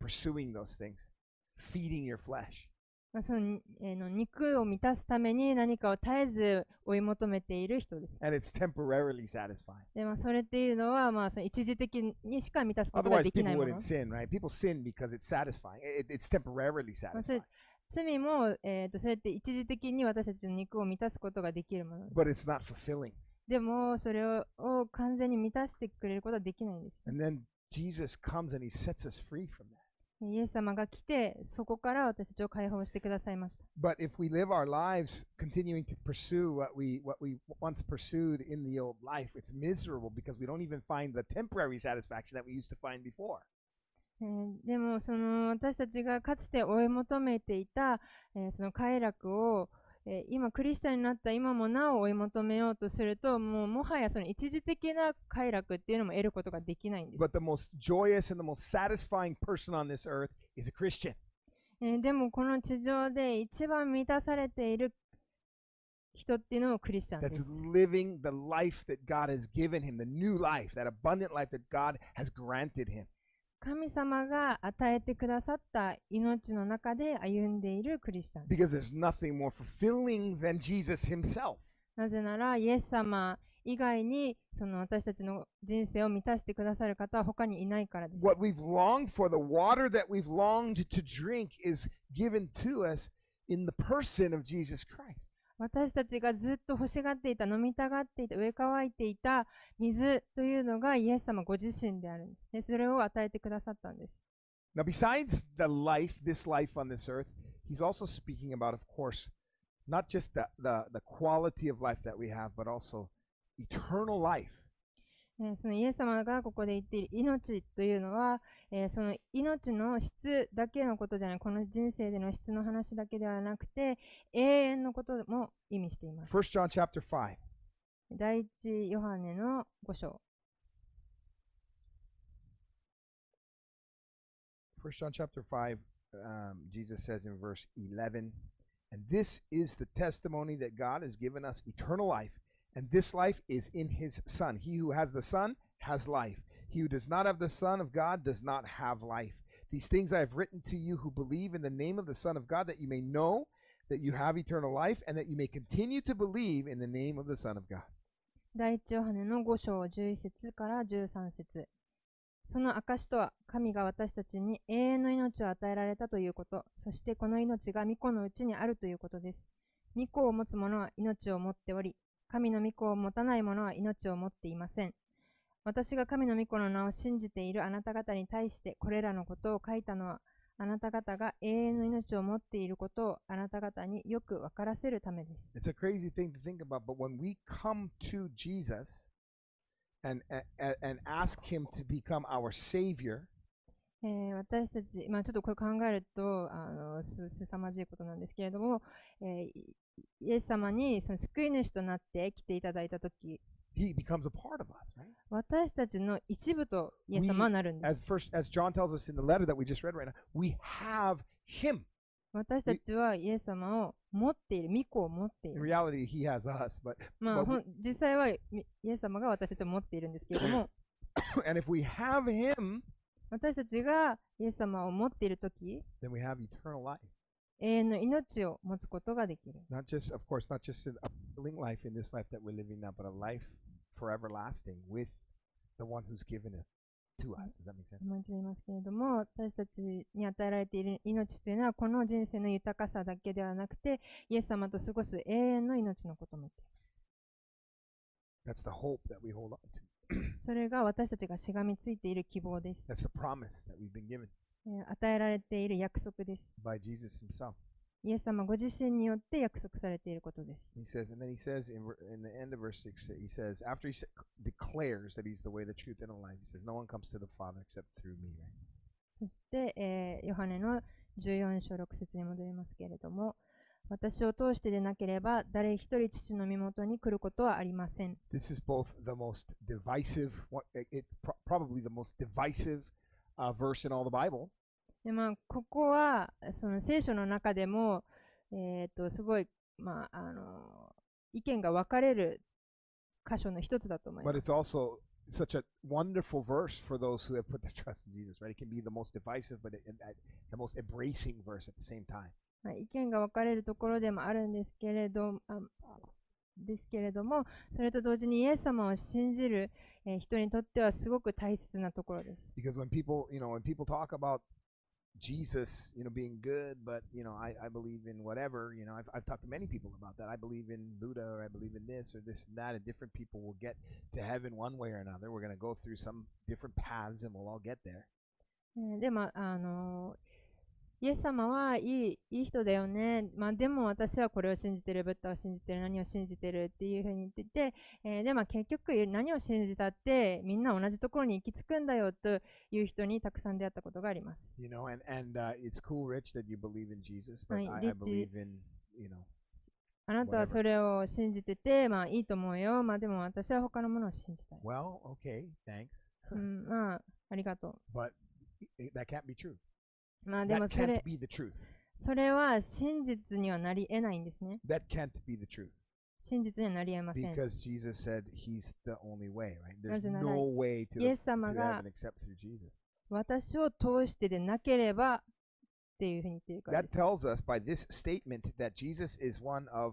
those things, feeding your flesh. まあその肉を満たすために何かを絶えず追い求めている人です。 And it's temporarily satisfying. でまあ、それっていうのは、まあ、その一時的にしか満たすことが Otherwise, できな people いもの wouldn't。sin, right? People sin because it's satisfying. It's temporarily まあ、それ satisfying, 罪も、そうやって一時的に私たちの肉を満たすことができるものです。 but it's not fulfilling. でも、それを完全に満たしてくれることはできないんです。 And then Jesus comes and He sets us free from that. イエス様が来て、そこから私たちを解放してくださいました。 But if we live our lives continuing to pursue what we once pursued in the old life, it's miserable because we don't even find the temporary satisfaction that we used to find before. でもその私たちがかつて追い求めていた、その快楽を、今クリスチャンになった今もなお追い求めようとすると、もはやその一時的な快楽っていうのも得ることができないんです。 But the most joyous and the most satisfying person on this earth is a Christian. でもこの地上で一番満たされている人っていうのもクリスチャンで That's す。 living the life that God has given him, the new life, that abundant life that God has granted him. 神様が与えてくださった命の中で歩んでいるクリスチャンです。 Because there's nothing more fulfilling than Jesus himself. なぜなら、イエス様以外にその私たちの人生を満たしてくださる方は他にいないからです。 What we've longed for, the water that we've longed to drink, is given to us in the person of Jesus Christ. 私たちがずっと欲しがっていた、飲みたがっていた、植え乾いていた水というのがイエス様ご自身であるんですね。それを与えてくださったんです。 Now, besides the life, this life on this earth, he's also speaking about, of course, not just the quality of life that we have, but also eternal life. そのイエス様がここで言っている命というのは、その命の質だけのことじゃない、この人生での質の話だけではなくて、永遠のことも意味しています。 1 John chapter 5. 第一ヨハネの5章。 1 John chapter 5, Jesus says in verse 11, and this is the testimony that God has given us eternal life, and this life is in his Son. He who has the Son has life. He who does not have the Son of God does not have life. These things I have written to you who believe in the name of the Son of God, that you may know that you have eternal life, and that you may continue to believe in the name of the Son of God. 第一ヨハネの5章11節から13節。その証とは、神が私たちに永遠の命を与えられたということ、そしてこの命が御子のうちにあるということです。御子を持つ者は命を持っており、神の御子を持たない者は命を持っていません。私が神の御子の名を信じているあなた方に対してこれらのことを書いたのは、あなた方が永遠の命を持っていることをあなた方によく分からせるためです。 It's a crazy thing to think about, but when we come to Jesus and ask him to become our Savior, 私たち、ちょっとこれ考えるとすさまじいことなんですけれども、イエス様にその救い主となって来ていただいたとき、 he becomes a part of us, right? 私たちの一部とイエス様はなるんです。 As John tells us in the letter that we just read right now, we have him. 私たちはイエス様を持っている、御子を持ってい In る。 reality, he has us, but 実際はイエス様が私たちを持っているんですけれども、 and if we have him, 私たちがイエス様を持っているとき、 then we have eternal life. 永遠の命を持つことができる。 Not just, of course, not just a living life in this life that we're living now, but a life for everlasting with the one who's given it to us. Does that make sense? もう一度言いますけれども、私たちに与えられている命というのは、この人生の豊かさだけではなくて、イエス様と過ごす永遠の命のことも言っています。That's the hope that we hold on to. それが私たちがしがみついている希望です。 That's the promise that we've been given 与えられている約束です。 by Jesus himself. イエス様ご自身によって約束されていることです。 He says, and then he says in the end of verse 6, he says, after he declares that he's the way, the truth, and the life, he says, no one comes to the Father except through me. Right? そして、ヨハネの14章6節に戻りますけれども、私を通してでなければ誰一人父の身元に来ることはありません。 This is both the most divisive, probably the most divisive verse in all the Bible. でここはその聖書の中でも、すごい、意見が分かれる箇所の一つだと思います。 But it's also such a wonderful verse for those who have put their trust in Jesus, right? It can be the most divisive, but the most embracing verse at the same time. 意見が分かれるところでもあるんですけれども、それと同時にイエス様を信じる人にとってはすごく大切なところです。 Because when people talk about Jesus, being good, but I believe in whatever. I've talked to many people about that. I believe in Buddha, or I believe in this or this and that, and different people will get to heaven one way or another. We're going to go through some different paths, and we'll all get there. でイエス様はいい人だよね。でも私はこれを信じてる、ブッダを信じてる、何を信じてるっていうふうに言ってて、で結局何を信じたってみんな同じところに行き着くんだよという人にたくさん出会ったことがあります。 And it's cool, Rich, that you believe in Jesus, but I believe in, あなたはそれを信じてて、いいと思うよ。でも私は他のものを信じたい。 Well, okay, thanks. ありがとう。 But that can't be true. でもそれは真実にはなり得ないんですね。 That can't be the truth. 真実にはなり得ません。 Because Jesus said he's the only way, right? There's no way to heaven except through Jesus. 私を通してでなければっていうふうに言っているからです。 That tells us by this statement that Jesus is one of,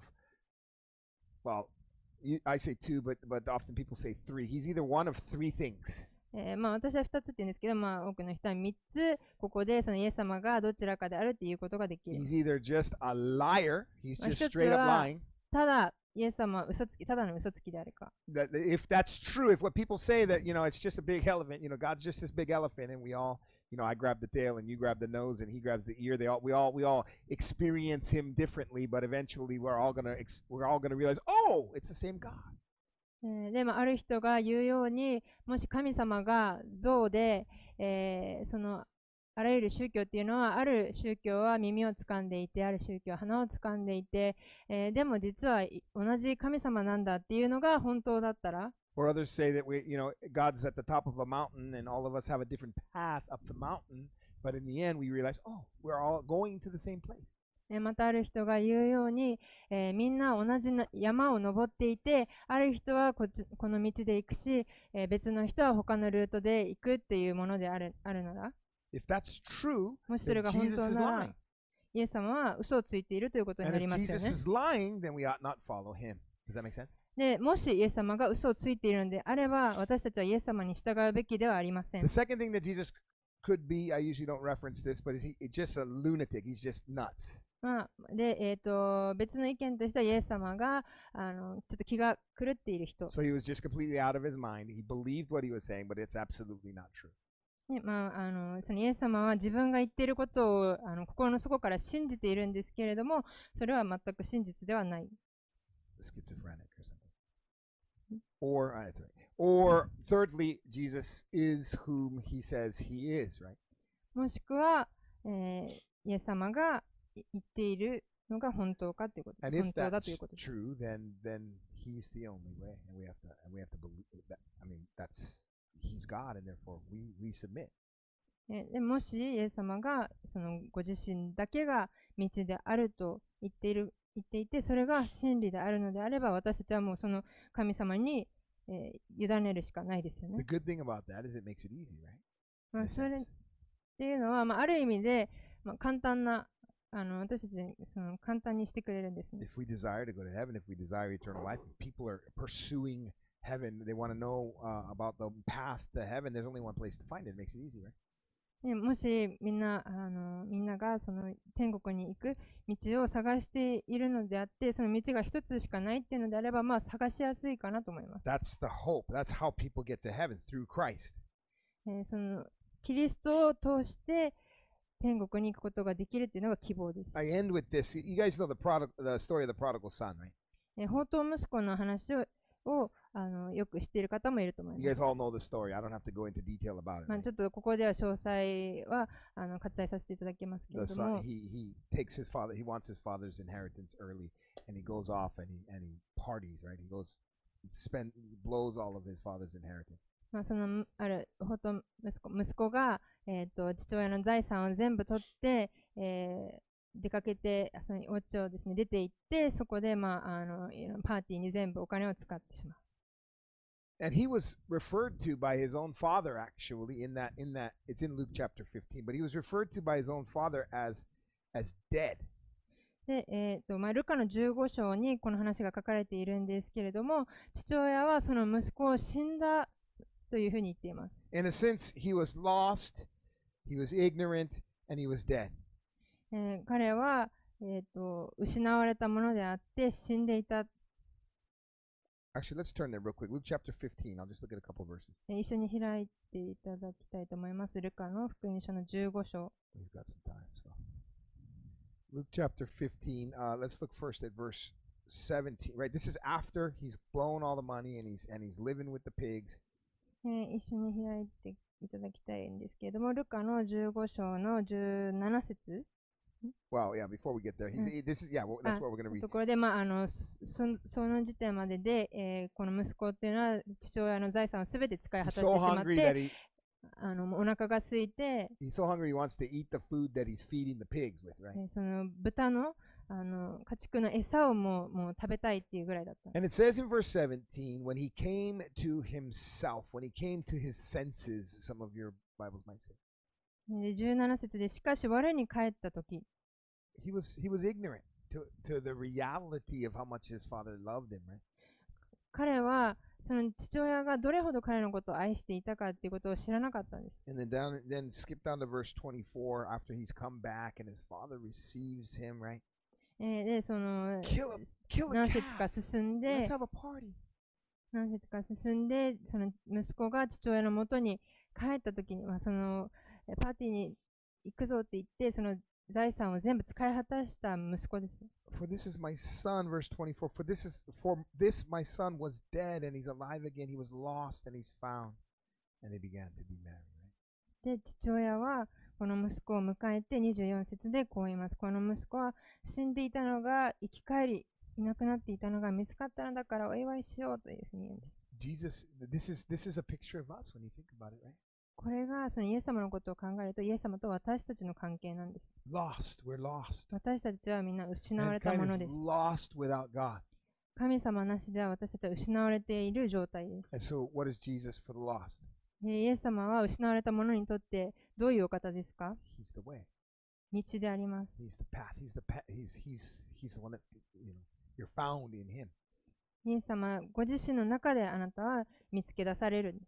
well, I say two, but often people say three. He's either one of three things. 私は2つって言うんですけど、多くの人は3つ、ここでそのイエス様がどちらかであるっていうことができる。 He's either just a liar, he's just straight up lying. ただ、イエス様はただの嘘つきであるか。 If that's true, if what people say that, it's just a big elephant, God's just this big elephant, and we all, I grab the tail and you grab the nose and he grabs the ear. We all experience him differently, but eventually we're all gonna realize, oh, it's the same God. でもある人が言うように、もし神様が象で、そのあらゆる宗教っていうのは、ある宗教は耳を掴んでいて、ある宗教は鼻を掴んでいて、でも実は同じ神様なんだっていうのが本当だったら、 Or others say that God's at the top of a mountain and all of us have a different path up the mountain. But in the end, we realize, oh, we're all going to the same place. またある人が言うように、みんな同じな山を登っていて、ある人はこの道で行くし、別の人は他のルートで行くっていうものであるなら、 If that's true, もしそれ then が本 Jesus 当 is なら lying. イエス様は嘘をついているということに And なり if ますよ Jesus ね。 is lying, then we ought not follow him. Does that make sense? でもしイエス様が嘘をついているのであれば、私たちはイエス様に従うべきではありません。 The second thing that Jesus could be, I usually don't reference this, but he's just a lunatic. He's just nuts. で、別の意見としてはイエス様がちょっと気が狂っている人、 So he was just completely out of his mind. He believed what he was saying, but it's absolutely not true. ねそのイエス様は自分が言っていることを心の底から信じているんですけれども、それは全く真実ではない。 Schizophrenic or something. That's right. Or thirdly, Jesus is whom he says he is, right? もしくは、イエス様が言っているのが本当かということ、 And 本 if 当だ that's ということです。 true, then he's the only way, and we have to believe that. I mean, he's God, and therefore we submit. でもしイエス様がそのご自身だけが道であると言っていて、それが真理であるのであれば、私たちはもうその神様に、委ねるしかないですよ The ね。 good thing about that is it makes it easy, right? In a それ sense. っていうのは、ある意味で、簡単な私たちに簡単にしてくれるんですね。 If we desire to go to heaven, if we desire eternal life, if people are pursuing heaven, they want to know about the path to heaven, there's only one place to find it. It makes it easy, right? もしみんながその天国に行く道を探しているのであって、その道が一つしかないっていうのであれば、探しやすいかなと思います。 That's the hope. That's how people get to heaven, through Christ. そのキリストを通して天国に行くことができるっていうのが希望です。 I end with this. You guys know the story of the prodigal son, right? 放蕩息子の話をよく知っている方もいると思い You ま guys す。 all know the story. I don't have to go into detail about it. ちょっとここでは詳細は割愛させていただきますけれ The ど son, も、 he takes his father. He wants his father's inheritance early, and he goes off and he parties, right? He blows all of his father's inheritance. そのある放蕩息子が、父親の財産を全部取って、出かけて、そのお家をですね、出て行って、そこで、パーティーに全部お金を使ってしまう。 And he was referred to by his own father, actually, in that it's in Luke chapter 15, but he was referred to by his own father as dead. で、ルカの15章にこの話が書かれているんですけれども、父親はその息子を死んだというふうに言っています。 In a sense, he was lost, he was ignorant, and he was dead. 彼は、失われたものであって死んでいた。 Actually, let's turn there real quick. Luke chapter 15. I'll just look at a couple verses. 一緒に開いていただきたいと思います。ルカの福音書の15章。 We've got some time, so. Luke chapter 15. Let's look first at verse 17. Right, this is after he's blown all the money and he's living with the pigs. 一緒に開いていただきたいんですけれども、ルカの15章の17節 Well, yeah. Before we get there, this is that's what we're going to read. ところで、その時点までで、この息子っていうのは父親の財産をすべて使い果た He's して so しまっ hungry て that he お腹が空いて、 he's so hungry he wants to eat the food that he's feeding the pigs with, right? その豚の家畜の餌をもう食べたいっていうぐらいだった。 And it says in verse 17, when he came to himself, when he came to his senses, some of your Bibles might say. で17節で、しかし我に帰ったとき、 He was ignorant to the reality of how much his father loved him, right? 彼はその父親がどれほど彼のことを愛していたかっていうことを知らなかったんです。 And then skip down to verse 24 after he's come back and his father receives him, right? で、その Kill a 何節 calf. か進ん Let's で、 have a party. 何節か進んで、その息子が父親のもとに帰ったときには、そのパーティーに行くぞって言って、その財産を全部使い果たした息子です。 For this is my son, verse 24. For this my son was dead and he's alive again. He was lost and he's found. And they began to be merry, right? で、父親はこの息子を迎えて24節でこう言います。この息子は死んでいたのが生き返り、いなくなっていたのが見つかったのだからお祝いしようというふうに言うんです。 Jesus, this is a picture of us when you think about it, right? これがそのイエス様のことを考えると、イエス様と私たちの関係なんです。 Lost. We're lost. 私たちはみんな失われた Mankind も is のです。 lost without God. 神様なしでは私たちは失われている状態です。 And so, what is Jesus for the lost? イエス様は失われた者にとってどういうお方ですか？ He's the way. 道であります。 He's the path. He's the one that you're found in Him. イエス様ご自身の中であなたは見つけ出されるんです。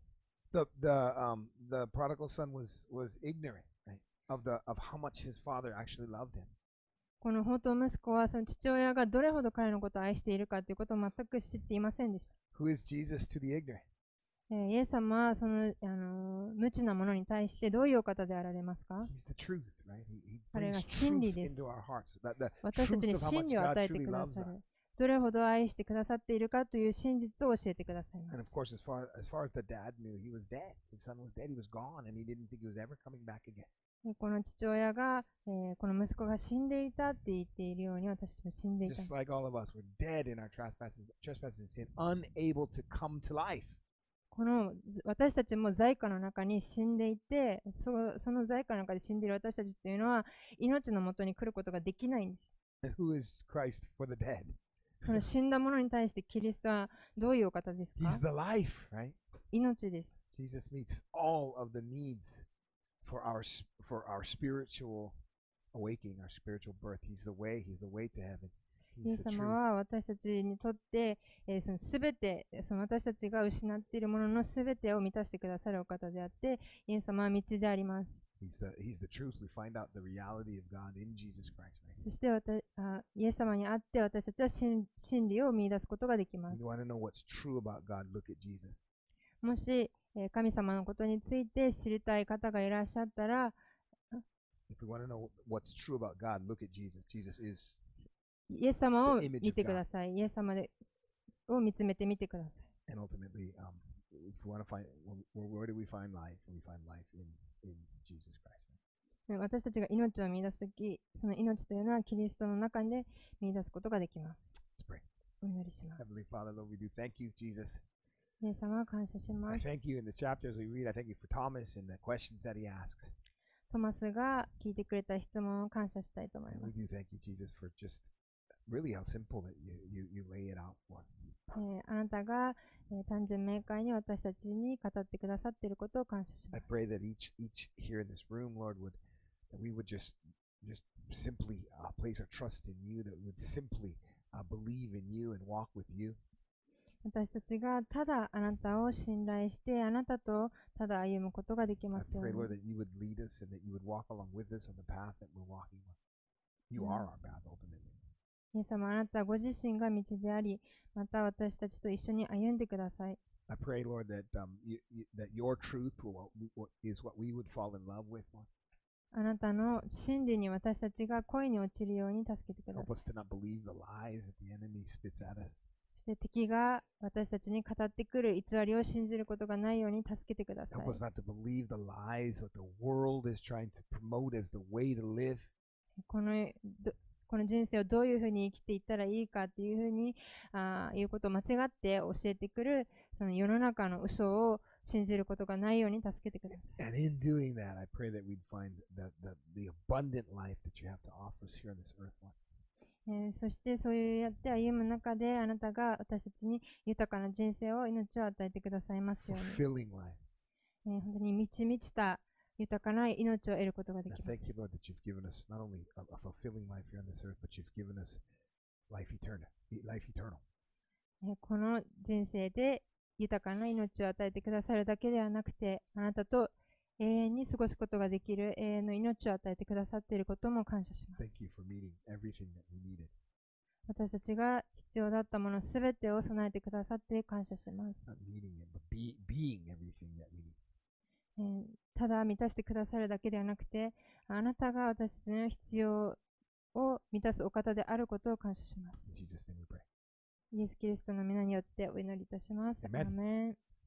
The prodigal son was ignorant, right, of how much his father actually loved him. この放蕩息子はその父親がどれほど彼のことを愛しているかということを全く知っていませんでした。 Who is Jesus to the ignorant? イエス様はその、無知な者に対してどういうお方であられますか？ He's the truth, right? He 彼が brings 真理 truth です。 into our hearts. The 私たち truth に of how 真 much 理を God 与えて truly くだ loves さ us. る。どれほど愛してくださっているかという真実を教えてくださいま And す。 of course, as far as the dad knew, he was dead. His son was dead. He was gone, and he didn't think he was ever coming back again. この父親が、この息子が死んでいたって言っているように私たちも死んでいた。 Just like all of us, we're dead in our trespasses and sin, unable to come to life. この私たちも罪禍の中に死んでいて、その罪禍の中で死んでいる私たちというのは命のもとに来ることができないんです。 And who is Christ for the dead? その死んだ者に対してキリストはどういうお方ですか？ He's the life, right? 命です。 Jesus meets all of the needs for our spiritual awakening, our spiritual birth. He's the way to heaven. イエ He's ス the 様 truth. は私たちにとって、そのすべて、その私たちが失っているもののすべてを満たしてくださるお方であって、イエス様は道であります。 He's the truth. We find out the reality of God in Jesus Christ, right? そしてイエス様にあって私たちは真理を見出すことができます。 You want to know what's true about God? Look at Jesus. もし、神様のことについて知りたい方がいらっしゃったら、 If you want to know what's true about God, look at Jesus. Jesus is イエス様を the image of 見てください。イエス様を見つめてみてください。 and ultimately, if you want to find where do we find life? We find life in Jesus Christ. 私たちが命を見出すとき、その命というのはキリストの中で見出すことができます。 Let's pray. お祈りします。 Heavenly Father, Lord, we do thank you, Jesus. イエス様は感謝しま I す。 thank you in this chapter as we read. I thank you for Thomas and the questions that he asks. トマスが聞いてくれた質問を感謝したいと思い And ま we す。 do thank you, Jesus, for just really how simple that you lay it out for us. あなたが、単純明快に私たちに語ってくださっていることを感謝しま I す。 pray that each here in this room, Lord, that we would just simply place our trust in you, that we would simply believe in you and walk with you. 私たちがただあなたを信頼してあなたとただ歩むことができ I ますよう pray, に。 Lord, that you would lead us and that you would walk along with us on the path that we're walking on. You are our path, ultimately. イエス様、あなたご自身が道であり、また私たちと一緒に歩んでください。 I pray, Lord, that that your truth is what we would fall in love with, Lord. あなたの真理に私たちが恋に落ちるように助けてくださ Help い。 us to not believe the lies that the enemy spits at us. そして敵が私たちに語ってくる偽りを信じることがないように助けてください。 Help us not to believe the lies what the world is trying to promote as the way to live. この人生をどういうふうに生きていったらいいかっていうふうにいうことを間違って教えてくるその世の中の嘘を信じることがないように助けてください。 And in doing that, I pray that we'd find the abundant life that you have to offer us here on this earth, Lord. そしてそうやって歩む中であなたが私たちに豊かな人生を命を与えてくださいますように、 Fulfilling life. 本当に満ち満ちた豊かな命を得ることがで I きます。 thank you, Lord, that you've given us not only a fulfilling life here on this earth, but you've given us life eternal. この人生で豊かな命を与えてくださるだけではなくて、あなたと永遠に過ごすことができる永遠の命を与えてくださっていることも感謝しま Thank す。 you for meeting everything that we needed. 私たちが必要だったものすべてを備えてくださって感謝します。 Not needing it, but being everything that we need. ただ満たしてくださるだけではなくて、あなたが私たちの必要を満たすお方であることを感謝します。 In Jesus' name we pray. イエス・キリストの皆によってお祈りいたします。 Amen. アーメン。